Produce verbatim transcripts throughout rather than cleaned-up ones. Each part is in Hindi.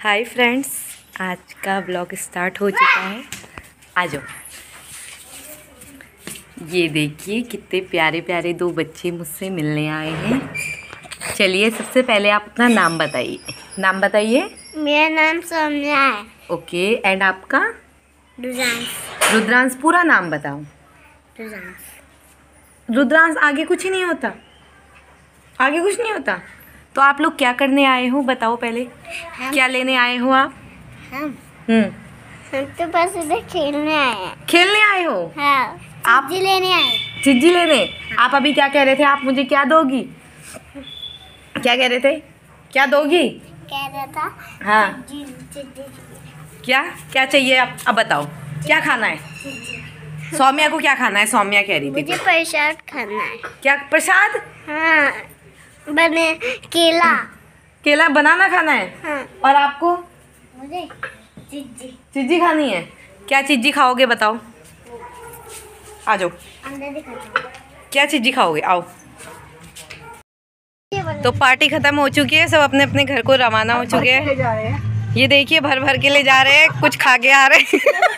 हाय फ्रेंड्स, आज का ब्लॉग स्टार्ट हो चुका है। आ जाओ। ये देखिए कितने प्यारे प्यारे दो बच्चे मुझसे मिलने आए हैं। चलिए सबसे पहले आप अपना नाम बताइए। नाम बताइए। मेरा नाम सौम्या है। ओके, एंड आपका? रुद्रांश। रुद्रांश, पूरा नाम बताओ। रुद्रांश। रुद्रांश, आगे कुछ ही नहीं होता? आगे कुछ नहीं होता? तो आप लोग क्या करने आए हो बताओ पहले। हम, क्या लेने आए हो आप? हम हम्म हम तो बस इधर खेलने आए हैं। खेलने आए हो? हाँ, आप चिज्जी लेने आए। चिज्जी लेने? आप अभी क्या कह रहे थे? आप मुझे क्या दोगी? क्या कह रहे थे? क्या दोगी? कह रहा था हाँ, चिज्जी चिज्जी क्या क्या चाहिए? आप अब बताओ क्या खाना है? सौम्या को क्या खाना है? सौम्या कह रही थी मुझे प्रसाद खाना है। क्या प्रसाद? हाँ, बने केला। केला बनाना खाना है? हाँ, और आपको? मुझे चिज्जी चिज्जी खानी है। क्या चिज्जी खाओगे बताओ? आ जाओ। अंदर दिखाता क्या चिज्जी खाओगे? आओ। हूँ। तो पार्टी खत्म हो चुकी है, सब अपने अपने घर को रवाना हो चुके हैं। ये देखिए भर भर के ले जा रहे हैं, कुछ खा के आ रहे हैं।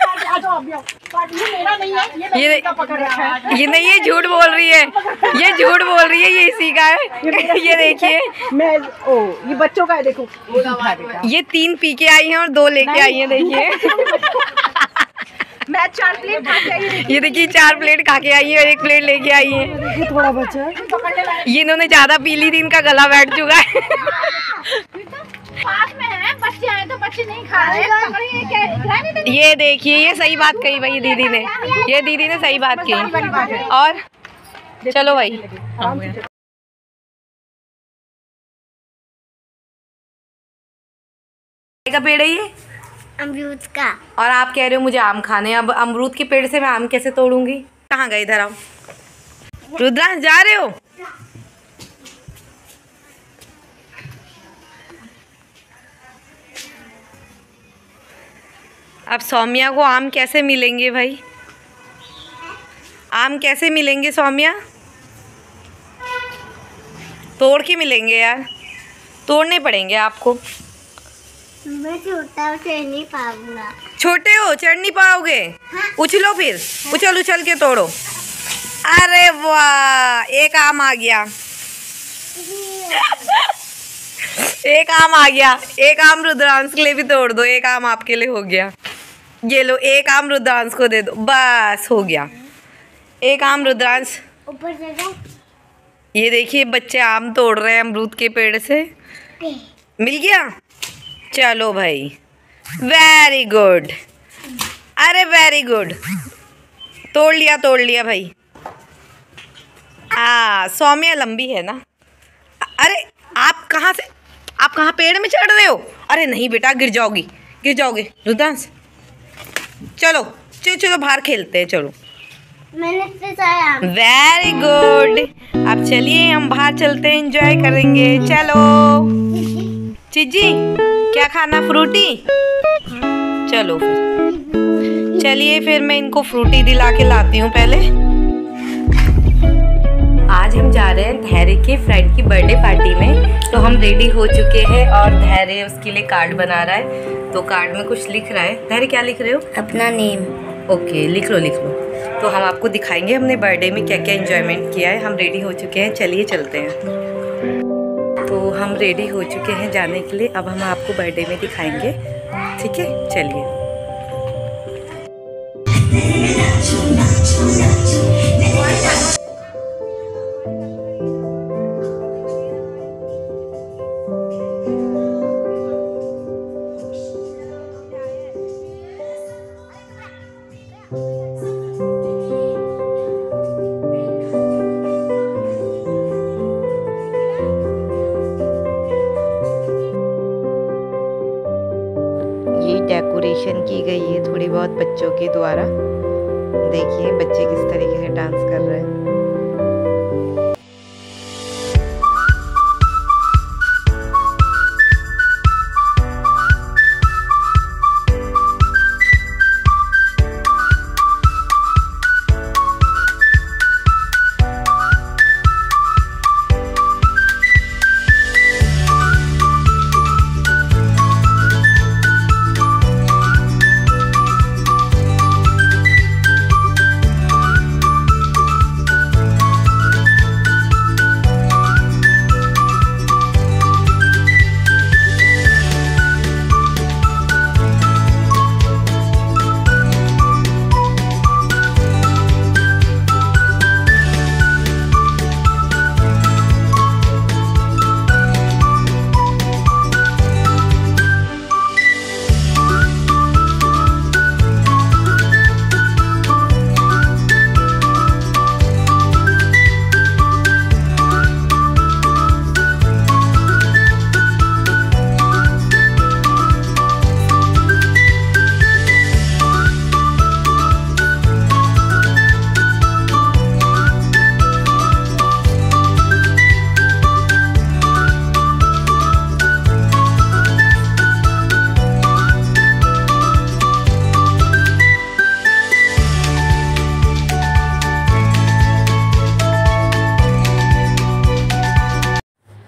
ये ये नहीं, ये झूठ बोल रही है, ये झूठ बोल रही है, ये इसी का है। ये देखिए, मैं ओ ये बच्चों का है, देखो ये तीन पी के आई हैं और दो लेके आई हैं। देखिए मैं चार प्लेट खा के आई हूं। ये देखिए चार प्लेट खा के आई है और एक प्लेट लेके आई है। ये थोड़ा बचा है। ये इन्होंने ज्यादा पी ली थी, इनका गला बैठ चुका है। पास में है, बच्चे आए तो बच्चे नहीं खा रहे। ये देखिए, ये सही बात कही भाई दीदी ने, ये दीदी ने सही बात कही। और चलो भाई, का पेड़ है ये? अमरूद का। और आप कह रहे हो मुझे आम खाने हैं। अब अमरूद के पेड़ से मैं आम कैसे तोड़ूंगी? कहाँ गए? इधर आओ। रुद्रांश, जा रहे हो? अब सौम्या को आम कैसे मिलेंगे भाई? आम कैसे मिलेंगे सौम्या? तोड़ के मिलेंगे यार, तोड़ने पड़ेंगे आपको। मैं छोटा हूँ, चढ़ नहीं पाऊंगा। छोटे हो, चढ़ नहीं पाओगे? हाँ। उछलो फिर, उछल उछल के तोड़ो। अरे वाह, एक आम आ गया। एक आम आ गया। एक आम रुद्रांश के लिए भी तोड़ दो। एक आम आपके लिए हो गया। ये लो, एक आम रुद्रांश को दे दो, बस हो गया। एक आम रुद्रांश। ऊपर से जा। ये देखिए बच्चे आम तोड़ रहे हैं अमरूद के पेड़ से। मिल गया? चलो भाई, वेरी गुड। अरे वेरी गुड, तोड़ लिया तोड़ लिया भाई। आ सौम्या लंबी है ना? अरे आप कहाँ से, आप कहाँ पेड़ में चढ़ रहे हो? अरे नहीं बेटा, गिर जाओगी, गिर जाओगे रुद्रांश। चलो चलो चलो बाहर खेलते हैं, चलो। मैंने से साया। Very good. अब चलिए हम बाहर चलते हैं, एंजॉय करेंगे। चलो चिज्जी, क्या खाना? फ्रूटी? चलो फिर, चलिए फिर मैं इनको फ्रूटी दिला के लाती हूँ पहले। आज हम जा रहे हैं धैर्य के फ्रेंड की बर्थडे पार्टी में, तो हम रेडी हो चुके हैं और धैर्य उसके लिए कार्ड बना रहा है। तो कार्ड में कुछ लिख रहा है। धैर्य क्या लिख रहे हो? अपना नेम। ओके, लिख लो लिख लो। तो हम आपको दिखाएंगे हमने बर्थडे में क्या क्या एंजॉयमेंट किया है। हम रेडी हो चुके हैं, चलिए चलते हैं। तो हम रेडी हो चुके हैं जाने के लिए। अब हम आपको बर्थडे में दिखाएंगे, ठीक है? चलिए। डेकोरेशन की गई है थोड़ी बहुत बच्चों के द्वारा। देखिए बच्चे किस तरीके से डांस कर रहे हैं।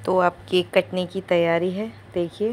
तो अब केक कटने की तैयारी है, देखिए।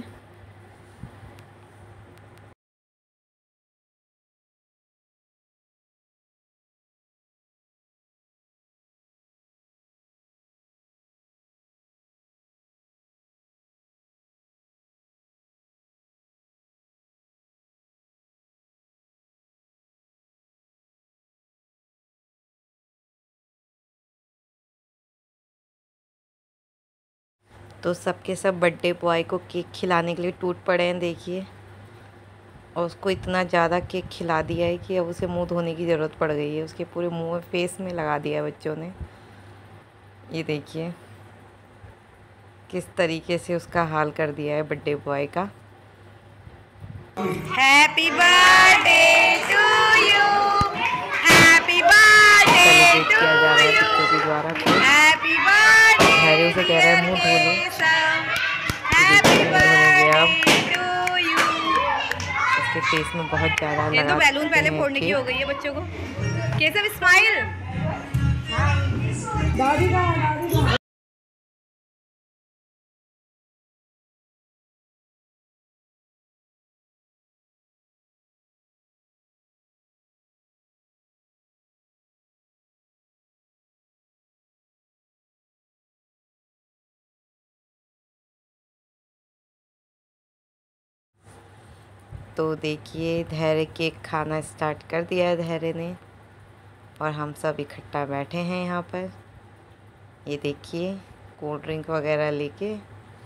तो सबके सब बर्थडे बॉय को केक खिलाने के लिए टूट पड़े हैं, देखिए। और उसको इतना ज़्यादा केक खिला दिया है कि अब उसे मुंह धोने की ज़रूरत पड़ गई है। उसके पूरे मुंह में, फेस में लगा दिया है बच्चों ने। ये देखिए किस तरीके से उसका हाल कर दिया है बर्थडे बॉय का। Happy birthday to you, happy birthday celebrate किया जा रहा है बच्चों के द्वारा। हैप्पी बर्थडे, हैरी उसे कह रहा है मुंह धो लो। Happy birthday to you. उसके फेस में बहुत ज़्यादा लगा। ये तो बैलून पहले फोड़ने की हो गई है बच्चों को। कैसे स्माइल। दादी का दादी का तो देखिए धैर्य केक खाना स्टार्ट कर दिया है धैर्य ने, और हम सब इकट्ठा बैठे हैं यहाँ पर। ये देखिए कोल्ड ड्रिंक वगैरह लेके।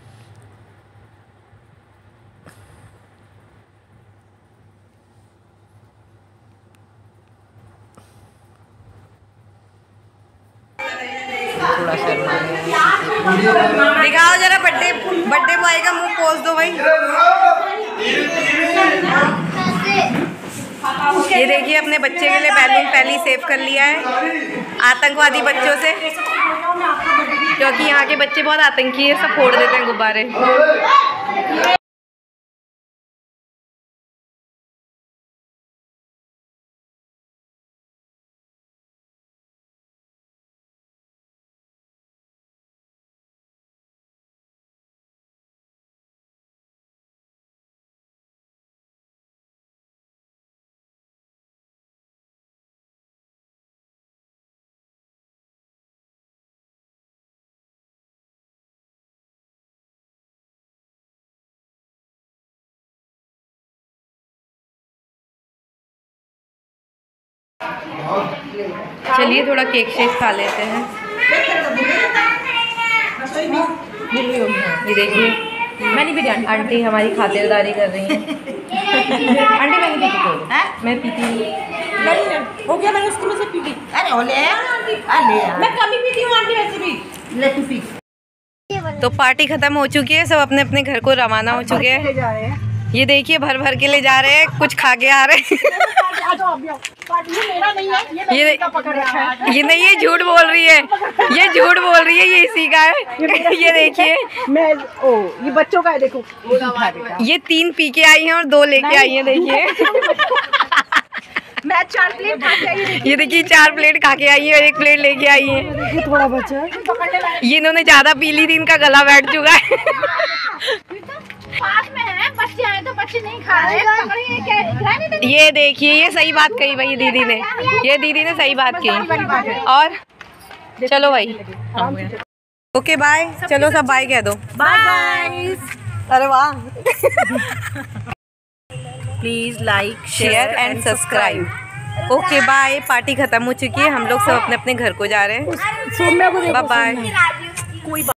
थोड़ा शर्मा दिखाओ जरा, बर्थडे बर्थडे बॉय का मुंह पोज दो भाई। ये देखिए अपने बच्चे के लिए बैलून पहले ही सेव कर लिया है आतंकवादी बच्चों से, क्योंकि यहाँ के बच्चे बहुत आतंकी है, सब फोड़ देते हैं गुब्बारे। चलिए थोड़ा केक शेक खा लेते हैं। ये देखिए मैंने भी आंटी हमारी खातिरदारी कर रही हैं। आंटी मैं नहीं पीती, है मैं पीती नहीं हो गया, मैंने उसकी में से पी ली। अरे ओले अरे मैं कम ही पीती हूँ आंटी, वैसे भी ले तू पी। तो पार्टी खत्म हो चुकी है, सब अपने अपने घर को रवाना हो चुके हैं। ये देखिए भर भर के ले जा रहे हैं, कुछ खा के आ रहे हैं। ये ये नहीं, ये झूठ बोल रही है, ये झूठ बोल रही है, ये इसी का है। ये देखिए मैं ओ ये बच्चों का है, देखो ये तीन पी के आई हैं और दो लेके आई हैं। देखिए मैं चार प्लेट खा के आई हूं। ये देखिए चार प्लेट खा के आई है और एक प्लेट लेके आई है। ये थोड़ा बचा है, ये इन्होंने ज्यादा पी ली थी, इनका गला बैठ चुका है। पास में है बच्चे आए तो बच्चे नहीं खा रहे। ये देखिए ये सही बात कही भाई दीदी ने, ये दीदी ने सही बात की। और चलो भाई ओके बाय, चलो सब बाय कह दो। बाय। अरे वाह। Please like share and subscribe. Okay bye. Party खत्म हो चुकी है, हम लोग सब अपने अपने घर को जा रहे हैं। Bye bye.